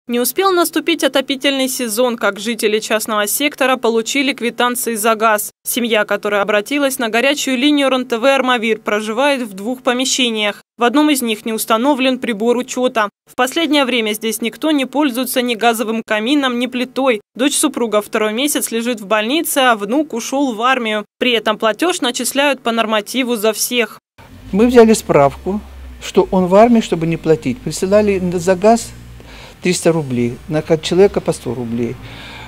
Не успел наступить отопительный сезон, как жители частного сектора получили квитанции за газ. Семья, которая обратилась на горячую линию РНТВ «Армавир», проживает в 2 помещениях. В одном из них не установлен прибор учета. В последнее время здесь никто не пользуется ни газовым камином, ни плитой. Дочь супруга 2-й месяц лежит в больнице, а внук ушел в армию. При этом платеж начисляют по нормативу за всех. Мы взяли справку, что он в армии, чтобы не платить. Присылали за газ 300 рублей, на человека по 100 рублей.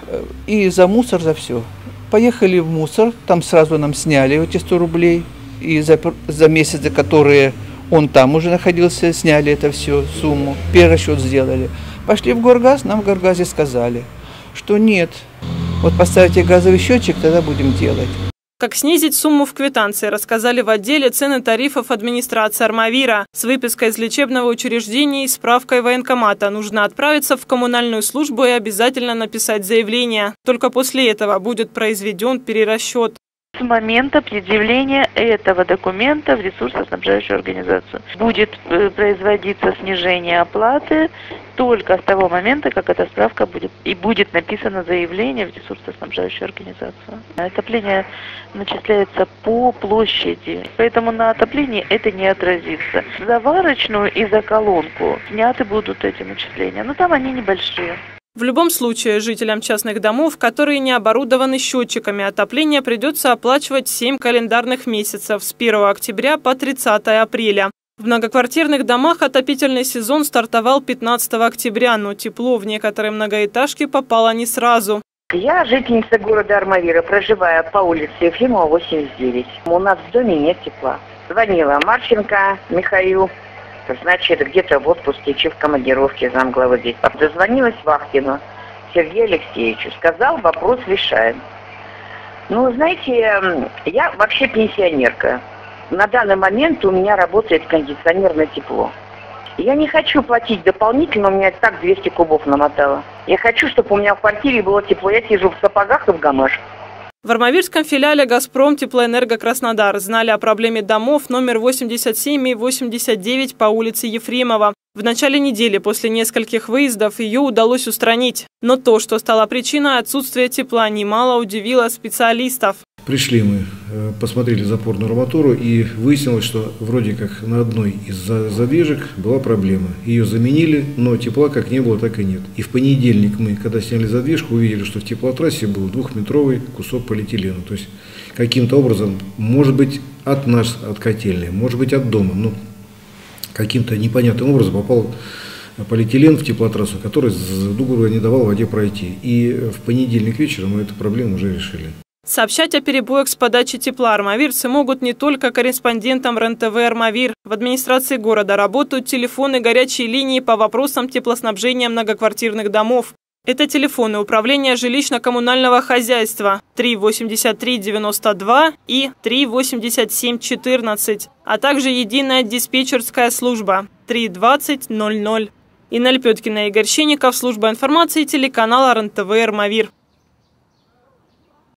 И за мусор, за все. Поехали в мусор, там сразу нам сняли эти 100 рублей. И за месяцы, которые он там уже находился, сняли это все, сумму. Перерасчет сделали. Пошли в Горгаз, нам в Горгазе сказали, что нет. Вот поставите газовый счетчик, тогда будем делать. Как снизить сумму в квитанции, рассказали в отделе цены тарифов администрации Армавира. С выпиской из лечебного учреждения и справкой военкомата нужно отправиться в коммунальную службу и обязательно написать заявление. Только после этого будет произведен перерасчет. С момента предъявления этого документа в ресурсоснабжающую организацию будет производиться снижение оплаты только с того момента, как эта справка будет написано заявление в ресурсоснабжающую организацию. Отопление начисляется по площади, поэтому на отоплении это не отразится. За варочную и за колонку сняты будут эти начисления, но там они небольшие. В любом случае, жителям частных домов, которые не оборудованы счетчиками отопления, придется оплачивать 7 календарных месяцев с 1 октября по 30 апреля. В многоквартирных домах отопительный сезон стартовал 15 октября, но тепло в некоторые многоэтажки попало не сразу. Я жительница города Армавира, проживаю по улице Ефремова, 89. У нас в доме нет тепла. Звонила Марченко Михаил. Значит, где-то в отпуске, чи в командировке, замглавы здесь. Дозвонилась Вахтину Сергею Алексеевичу. Сказал, вопрос решаем. Ну, знаете, я вообще пенсионерка. На данный момент у меня работает кондиционер на тепло. Я не хочу платить дополнительно, у меня так 200 кубов намотало. Я хочу, чтобы у меня в квартире было тепло. Я сижу в сапогах и в гамашах. В армавирском филиале «Газпром Теплоэнерго Краснодар» знали о проблеме домов номер 87 и 89 по улице Ефремова. В начале недели после нескольких выездов ее удалось устранить. Но то, что стало причиной отсутствия тепла, немало удивило специалистов. Пришли мы, посмотрели запорную арматуру и выяснилось, что вроде как на одной из задвижек была проблема. Ее заменили, но тепла как не было, так и нет. И в понедельник мы, когда сняли задвижку, увидели, что в теплотрассе был 2-метровый кусок полиэтилена. То есть каким-то образом, может быть от нас, от котельной, может быть от дома, но каким-то непонятным образом попал полиэтилен в теплотрассу, который не давал воде пройти. И в понедельник вечером мы эту проблему уже решили. Сообщать о перебоях с подачей тепла армавирцы могут не только корреспондентам РНТВ «Армавир». В администрации города работают телефоны горячей линии по вопросам теплоснабжения многоквартирных домов. Это телефоны управления жилищно-коммунального хозяйства 38392 и 38714, а также единая диспетчерская служба 32000. Инна Лепеткина, Игорь Щенников, служба информации телеканала РНТВ «Армавир».